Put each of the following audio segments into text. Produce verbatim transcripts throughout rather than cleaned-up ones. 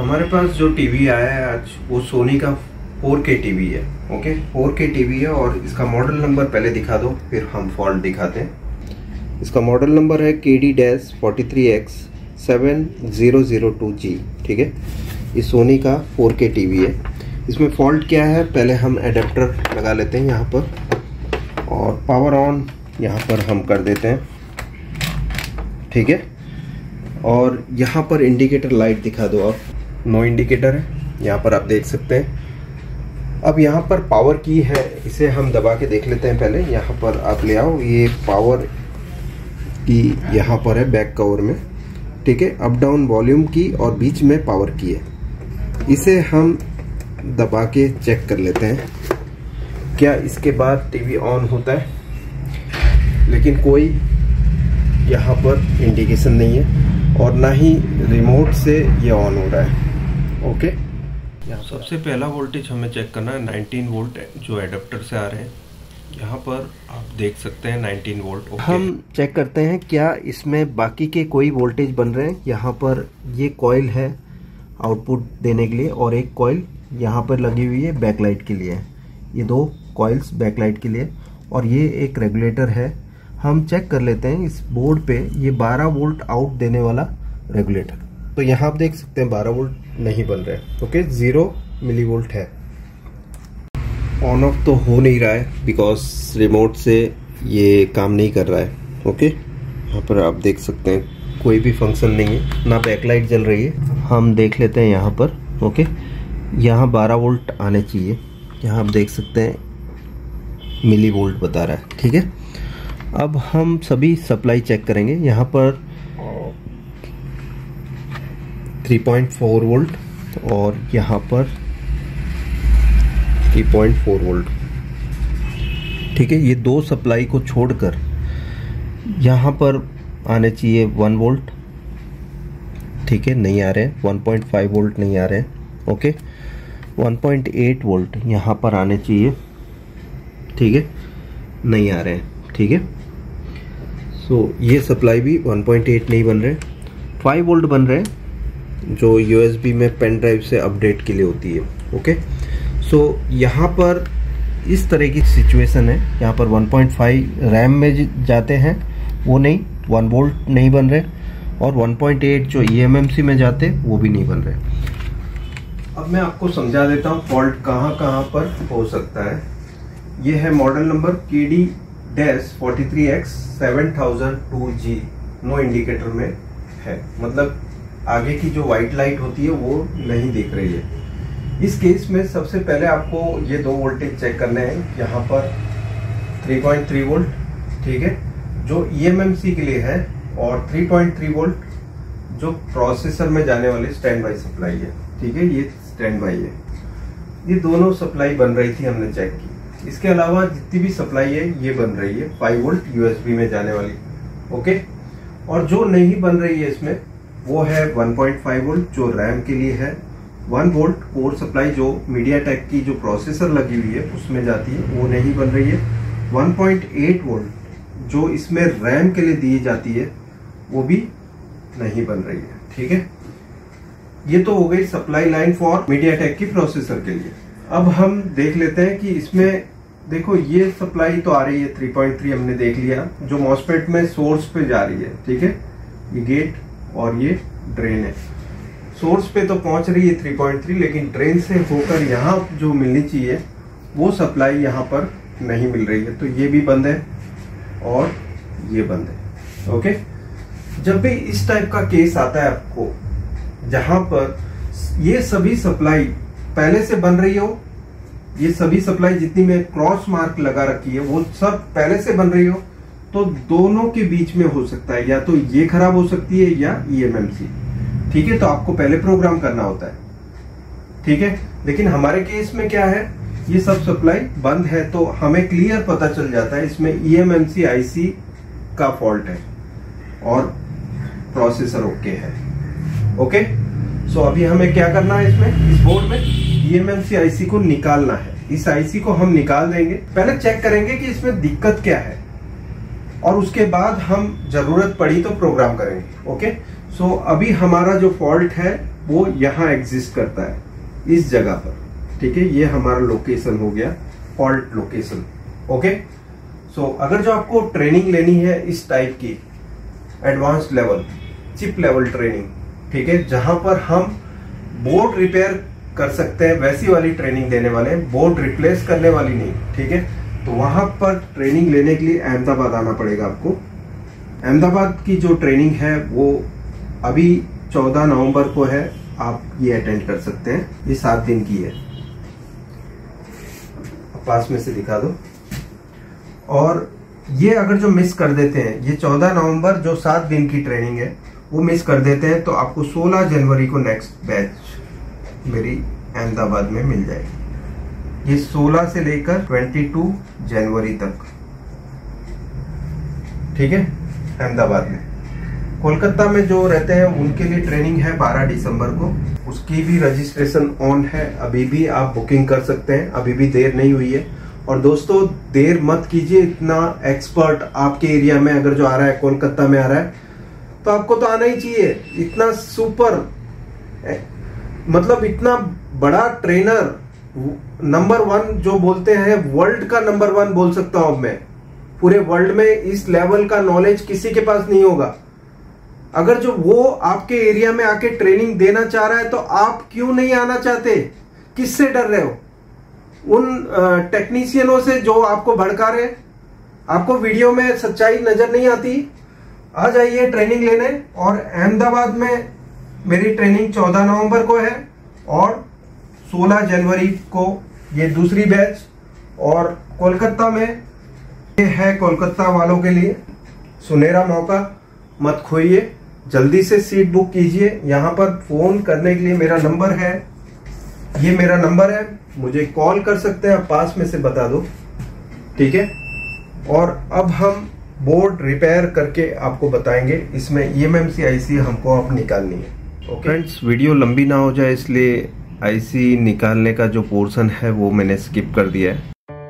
हमारे पास जो टीवी आया है आज वो सोनी का फोर के टीवी है। ओके, फोर के टीवी है और इसका मॉडल नंबर पहले दिखा दो फिर हम फॉल्ट दिखाते हैं। इसका मॉडल नंबर है K D dash forty three X seven zero zero two G. ठीक है, ये सोनी का फोर के टीवी है। इसमें फॉल्ट क्या है, पहले हम एडेप्टर लगा लेते हैं यहाँ पर और पावर ऑन यहाँ पर हम कर देते हैं। ठीक है, और यहाँ पर इंडिकेटर लाइट दिखा दो आप। नो इंडिकेटर है, यहाँ पर आप देख सकते हैं। अब यहाँ पर पावर की है, इसे हम दबा के देख लेते हैं। पहले यहाँ पर आप ले आओ, ये पावर की यहाँ पर है बैक कवर में। ठीक है, अप डाउन वॉल्यूम की और बीच में पावर की है। इसे हम दबा के चेक कर लेते हैं क्या इसके बाद टीवी ऑन होता है, लेकिन कोई यहाँ पर इंडिकेशन नहीं है और ना ही रिमोट से ये ऑन हो रहा है। ओके, यहाँ सबसे पहला वोल्टेज हमें चेक करना है नाइनटीन वोल्ट जो एडेप्टर से आ रहे हैं। यहाँ पर आप देख सकते हैं नाइनटीन वोल्ट। ओके, हम चेक करते हैं क्या इसमें बाकी के कोई वोल्टेज बन रहे हैं। यहाँ पर ये कॉइल है आउटपुट देने के लिए और एक कॉइल यहाँ पर लगी हुई है बैकलाइट के लिए। ये दो कॉइल्स बैकलाइट के लिए और ये एक रेगुलेटर है। हम चेक कर लेते हैं इस बोर्ड पे, ये बारह वोल्ट आउट देने वाला रेगुलेटर। तो यहाँ आप देख सकते हैं बारह वोल्ट नहीं बन रहे हैं। ओके, जीरो मिली वोल्ट है। ऑन ऑफ तो हो नहीं रहा है बिकॉज रिमोट से ये काम नहीं कर रहा है। ओके, यहाँ पर आप देख सकते हैं कोई भी फंक्शन नहीं है, ना बैकलाइट जल रही है। हम देख लेते हैं यहाँ पर। ओके, यहाँ बारह वोल्ट आने चाहिए, यहाँ आप देख सकते हैं मिली वोल्ट बता रहा है। ठीक है, अब हम सभी सप्लाई चेक करेंगे। यहाँ पर थ्री पॉइंट फोर वोल्ट और यहाँ पर थ्री पॉइंट फोर वोल्ट। ठीक है, ये दो सप्लाई को छोड़कर यहाँ पर आने चाहिए वन वोल्ट। ठीक है, नहीं आ रहे हैं। वन पॉइंट फाइव वोल्ट नहीं आ रहे हैं। Okay, one point eight volt यहाँ पर आने चाहिए। ठीक है, नहीं आ रहे हैं। ठीक है, सो so, ये सप्लाई भी वन पॉइंट एट नहीं बन रहे, फाइव वोल्ट बन रहे हैं जो यूएसबी में पेन ड्राइव से अपडेट के लिए होती है। ओके, सो so, यहाँ पर इस तरह की सिचुएशन है। यहाँ पर वन पॉइंट फाइव रैम में जाते हैं वो नहीं, वन वोल्ट नहीं बन रहे और वन पॉइंट एट जो ईएमएमसी में जाते वो भी नहीं बन रहे। अब मैं आपको समझा देता हूँ फॉल्ट कहाँ कहाँ पर हो सकता है। ये है model number K D dash forty three X seven thousand two G. No indicator में है, मतलब आगे की जो व्हाइट लाइट होती है वो नहीं दिख रही है। इस केस में सबसे पहले आपको ये दो वोल्टेज चेक करने हैं। यहाँ पर थ्री पॉइंट थ्री वोल्ट, ठीक है, जो ईएमएमसी के लिए है, और थ्री पॉइंट थ्री वोल्ट जो प्रोसेसर में जाने वाली स्टैंड बाई सप्लाई है। ठीक है, ये स्टैंड बाई है। ये दोनों सप्लाई बन रही थी, हमने चेक की। इसके अलावा जितनी भी सप्लाई है ये बन रही है फाइव वोल्ट यूएसबी में जाने वाली। ओके, और जो नहीं बन रही है इसमें वो है वन पॉइंट फाइव वोल्ट जो रैम के लिए है, वन वोल्ट कोर सप्लाई जो मीडियाटेक की जो प्रोसेसर लगी हुई है उसमें जाती है वो नहीं बन रही है, वन पॉइंट एट वोल्ट जो इसमें रैम के लिए दी जाती है वो भी नहीं बन रही है। ठीक है, ये तो हो गई सप्लाई लाइन फॉर मीडियाटेक की प्रोसेसर के लिए। अब हम देख लेते हैं कि इसमें देखो ये सप्लाई तो आ रही है थ्री पॉइंट थ्री, हमने देख लिया जो मॉसफेट में सोर्स पे जा रही है। ठीक है, ये गेट और ये ड्रेन है। सोर्स पे तो पहुंच रही है थ्री पॉइंट थ्री, लेकिन ड्रेन से होकर यहाँ जो मिलनी चाहिए वो सप्लाई यहाँ पर नहीं मिल रही है। तो ये भी बंद है और ये बंद है। ओके, जब भी इस टाइप का केस आता है आपको जहां पर ये सभी सप्लाई पहले से बन रही हो, ये सभी सप्लाई जितनी में क्रॉस मार्क लगा रखी है वो सब पहले से बन रही हो, तो दोनों के बीच में हो सकता है या तो ये खराब हो सकती है या ईएमएमसी। ठीक है, तो आपको पहले प्रोग्राम करना होता है। ठीक है, लेकिन हमारे केस में क्या है, ये सब सप्लाई बंद है तो हमें क्लियर पता चल जाता है इसमें ईएमएमसी आईसी का फॉल्ट है और प्रोसेसर ओके है। ओके, सो अभी हमें क्या करना है, इसमें इस बोर्ड में ईएमएमसी आईसी को निकालना है। इस आईसी को हम निकाल देंगे, पहले चेक करेंगे कि इसमें दिक्कत क्या है और उसके बाद हम जरूरत पड़ी तो प्रोग्राम करेंगे। ओके, सो so, अभी हमारा जो फॉल्ट है वो यहाँ एग्जिस्ट करता है इस जगह पर, ठीक है। ये हमारा लोकेशन हो गया, फॉल्ट लोकेशन। ओके, सो अगर जो आपको ट्रेनिंग लेनी है इस टाइप की advanced level, chip level training, ठीक है, जहां पर हम बोर्ड रिपेयर कर सकते हैं, वैसी वाली ट्रेनिंग देने वाले हैं, बोर्ड रिप्लेस करने वाली नहीं, ठीक है। तो वहां पर ट्रेनिंग लेने के लिए अहमदाबाद आना पड़ेगा आपको। अहमदाबाद की जो ट्रेनिंग है वो अभी चौदह नवंबर को है, आप ये अटेंड कर सकते हैं। ये सात दिन की है, पास में से दिखा दो। और ये अगर जो मिस कर देते हैं, ये चौदह नवंबर जो सात दिन की ट्रेनिंग है वो मिस कर देते हैं, तो आपको सोलह जनवरी को नेक्स्ट बैच मेरी अहमदाबाद में मिल जाएगी। ये सोलह से लेकर बाईस जनवरी तक, ठीक है, अहमदाबाद में। कोलकाता में जो रहते हैं उनके लिए ट्रेनिंग है बारह दिसंबर को, उसकी भी रजिस्ट्रेशन ऑन है, अभी भी आप बुकिंग कर सकते हैं, अभी भी देर नहीं हुई है। और दोस्तों देर मत कीजिए, इतना एक्सपर्ट आपके एरिया में अगर जो आ रहा है, कोलकाता में आ रहा है, तो आपको तो आना ही चाहिए। इतना सुपर, मतलब इतना बड़ा ट्रेनर, नंबर वन जो बोलते हैं, वर्ल्ड का नंबर वन बोल सकता हूं मैं। पूरे वर्ल्ड में इस लेवल का नॉलेज किसी के पास नहीं होगा। अगर जो वो आपके एरिया में आके ट्रेनिंग देना चाह रहा है, तो आप क्यों नहीं आना चाहते? किससे डर रहे हो? उन टेक्नीशियनों से जो आपको भड़का रहे। आपको वीडियो में सच्चाई नजर नहीं आती? आ जाइए ट्रेनिंग लेने। और अहमदाबाद में मेरी ट्रेनिंग चौदह नवंबर को है और सोलह जनवरी को ये दूसरी बैच। और कोलकाता में ये है कोलकाता वालों के लिए सुनहरा मौका, मत खोइए, जल्दी से सीट बुक कीजिए। यहाँ पर फोन करने के लिए मेरा नंबर है, ये मेरा नंबर है, मुझे कॉल कर सकते हैं, आप पास में से बता दो, ठीक है। और अब हम बोर्ड रिपेयर करके आपको बताएंगे, इसमें ईएमएमसी आईसी हमको अब निकालनी है। ओके फ्रेंड्स, वीडियो लंबी ना हो जाए इसलिए आईसी निकालने का जो पोर्शन है वो मैंने स्किप कर दिया है।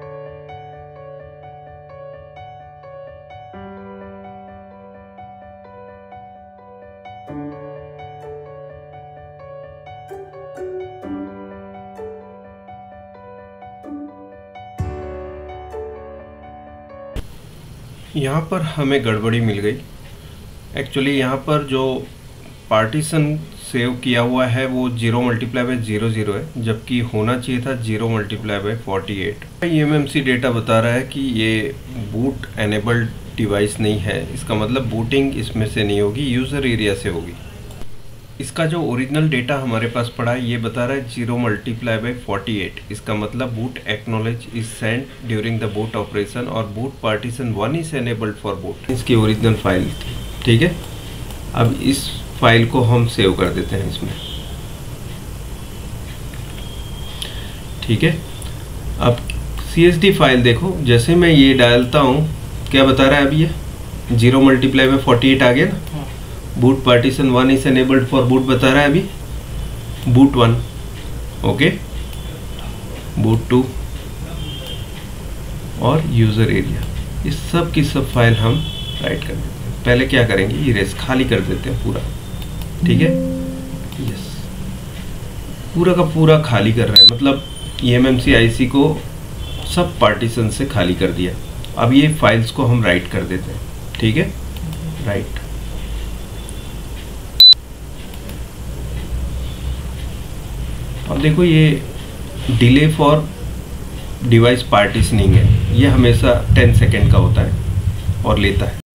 यहाँ पर हमें गड़बड़ी मिल गई। एक्चुअली यहाँ पर जो पार्टीशन सेव किया हुआ है वो zero multiply by zero zero है, जबकि होना चाहिए था zero multiply by forty eight. EMMC data बता रहा है कि ये बूट एनेबल्ड डिवाइस नहीं है, इसका मतलब बूटिंग इसमें से नहीं होगी, यूज़र एरिया से होगी। इसका जो ओरिजिनल डेटा हमारे पास पड़ा है ये बता रहा है zero multiply by forty eight, इसका मतलब boot acknowledge is sent during the boot operation और boot partition one is enabled for boot. इसकी ओरिजिनल फाइल थी, ठीक है। अब इस फाइल को हम सेव कर देते हैं इसमें, ठीक है। अब सी एस डी फाइल देखो, जैसे मैं ये डालता हूँ क्या बता रहा है अभी, ये zero multiply by forty eight आ गया ना। Boot partition one is enabled for boot बता रहा है अभी, boot one, okay, boot two और यूजर एरिया, इस सब की सब फाइल हम राइट कर देते हैं। पहले क्या करेंगे, इरेज खाली कर देते हैं पूरा, ठीक है। यस, पूरा का पूरा खाली कर रहा है, मतलब ईएमएमसी आईसी को सब पार्टीशन से खाली कर दिया। अब ये फाइल्स को हम राइट कर देते हैं, ठीक है, राइट। अब देखो ये डिले फॉर डिवाइस पार्टीशनिंग है, ये हमेशा टेन सेकेंड का होता है और लेता है।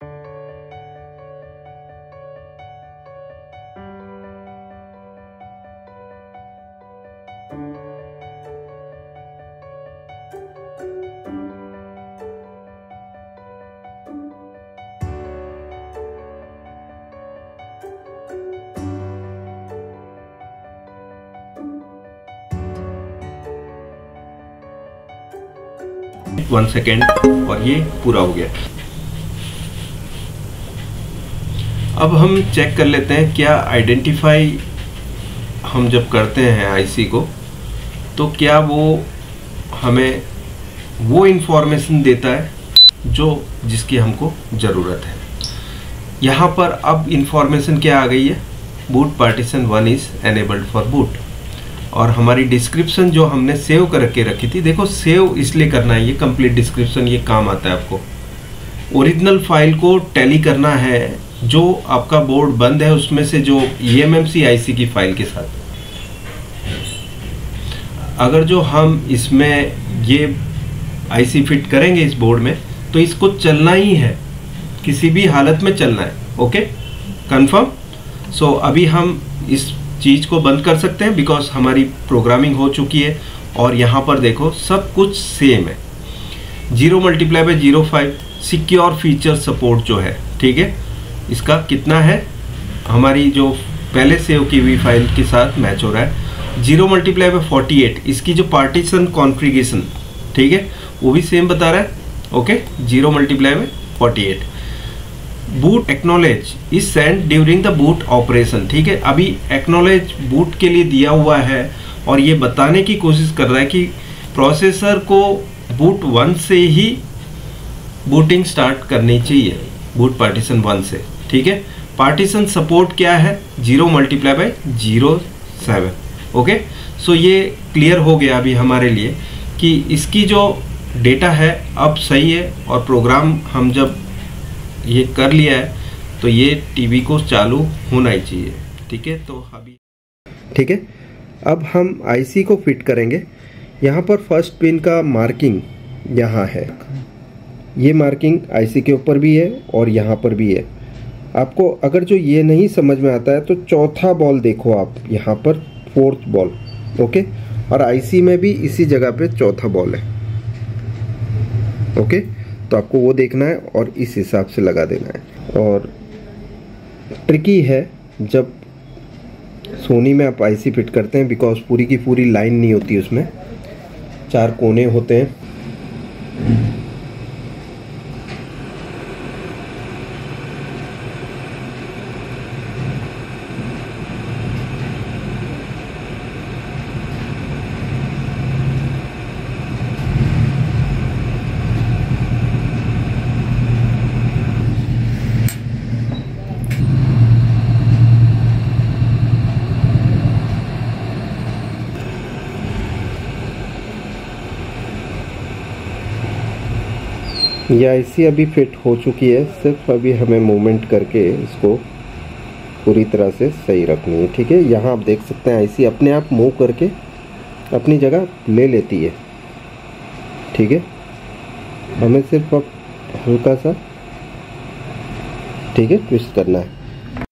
वन सेकेंड और ये पूरा हो गया। अब हम चेक कर लेते हैं क्या आइडेंटिफाई हम जब करते हैं आईसी को तो क्या वो हमें वो इंफॉर्मेशन देता है जो जिसकी हमको ज़रूरत है। यहाँ पर अब इंफॉर्मेशन क्या आ गई है, boot partition one is enabled for boot. और हमारी डिस्क्रिप्शन जो हमने सेव करके रखी थी, देखो सेव इसलिए करना है, ये कंप्लीट डिस्क्रिप्शन ये काम आता है आपको। ओरिजिनल फाइल को टैली करना है, जो आपका बोर्ड बंद है उसमें से जो ई एम एम सी आई सी की फाइल के साथ। अगर जो हम इसमें ये आईसी फिट करेंगे इस बोर्ड में, तो इसको चलना ही है, किसी भी हालत में चलना है। Okay, confirm. सो अभी हम इस चीज को बंद कर सकते हैं बिकॉज हमारी प्रोग्रामिंग हो चुकी है। और यहाँ पर देखो सब कुछ सेम है। Zero multiply by zero five secure feature support जो है, ठीक है, इसका कितना है, हमारी जो पहले सेव की हुई फाइल के साथ मैच हो रहा है। Zero multiply by forty eight इसकी जो पार्टीशन कॉन्फ़िगरेशन, ठीक है, वो भी सेम बता रहा है। Okay, zero multiply by forty eight. Boot acknowledge is send during the boot operation, ठीक है। अभी एक्नॉलेज बूट के लिए दिया हुआ है और ये बताने की कोशिश कर रहा है कि प्रोसेसर को बूट वन से ही बूटिंग स्टार्ट करनी चाहिए, बूट पार्टीशन वन से, ठीक है। पार्टीशन सपोर्ट क्या है, zero multiply by zero seven. Okay, so ये क्लियर हो गया अभी हमारे लिए कि इसकी जो डेटा है अब सही है। और प्रोग्राम हम जब ये कर लिया है तो ये टीवी को चालू होना ही चाहिए, ठीक है। तो अभी ठीक है, अब हम आईसी को फिट करेंगे। यहाँ पर फर्स्ट पिन का मार्किंग यहाँ है, ये मार्किंग आईसी के ऊपर भी है और यहाँ पर भी है। आपको अगर जो ये नहीं समझ में आता है तो चौथा बॉल देखो आप, यहाँ पर फोर्थ बॉल। ओके, और आईसी में भी इसी जगह पे चौथा बॉल है। ओके, तो आपको वो देखना है और इस हिसाब से लगा देना है। और ट्रिकी है जब सोनी में आप आईसी फिट करते हैं, बिकॉज पूरी की पूरी लाइन नहीं होती, उसमें चार कोने होते हैं। ये आईसी अभी फिट हो चुकी है, सिर्फ अभी हमें मूवमेंट करके इसको पूरी तरह से सही रखनी है, ठीक है। यहाँ आप देख सकते हैं आईसी अपने आप मूव करके अपनी जगह ले लेती है, ठीक है। हमें सिर्फ अब हल्का सा, ठीक है, ट्विस्ट करना है।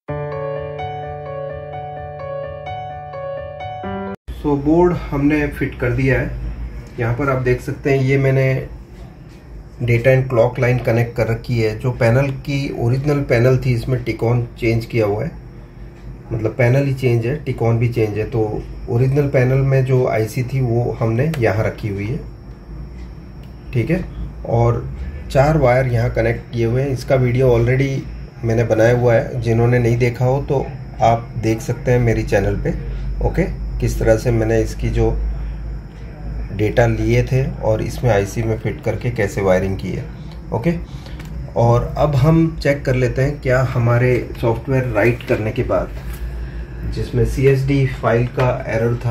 सो बोर्ड हमने फिट कर दिया है। यहाँ पर आप देख सकते हैं ये मैंने data and clock line connect कर रखी है। जो पैनल की ओरिजिनल पैनल थी, इसमें टिकॉन चेंज किया हुआ है, मतलब पैनल ही चेंज है, टिकॉन भी चेंज है। तो ओरिजिनल पैनल में जो आईसी थी वो हमने यहाँ रखी हुई है, ठीक है। और चार वायर यहाँ कनेक्ट किए हुए हैं। इसका वीडियो ऑलरेडी मैंने बनाया हुआ है, जिन्होंने नहीं देखा हो तो आप देख सकते हैं मेरी चैनल पे। ओके, किस तरह से मैंने इसकी जो डेटा लिए थे और इसमें आईसी में फिट करके कैसे वायरिंग की है। ओके, और अब हम चेक कर लेते हैं क्या हमारे सॉफ्टवेयर राइट करने के बाद, जिसमें सीएसडी फाइल का एरर था,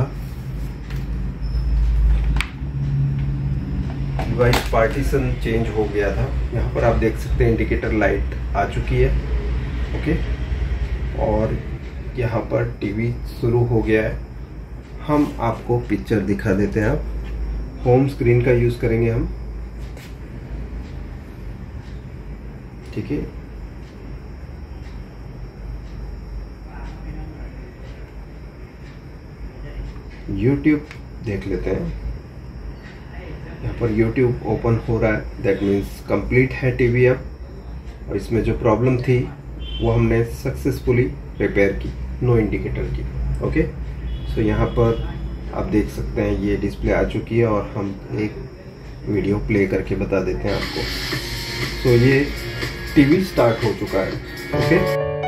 डिवाइस पार्टीशन चेंज हो गया था। यहाँ पर आप देख सकते हैं इंडिकेटर लाइट आ चुकी है। ओके, और यहाँ पर टीवी शुरू हो गया है। हम आपको पिक्चर दिखा देते हैं। आप होम स्क्रीन का यूज करेंगे हम, ठीक है। YouTube देख लेते हैं। यहाँ पर YouTube ओपन हो रहा है, दैट मीन्स कंप्लीट है टीवी अब। और इसमें जो प्रॉब्लम थी वो हमने सक्सेसफुली रिपेयर की, नो इंडिकेटर की। ओके, सो यहाँ पर आप देख सकते हैं ये डिस्प्ले आ चुकी है और हम एक वीडियो प्ले करके बता देते हैं आपको। सो ये टीवी स्टार्ट हो चुका है। ओके।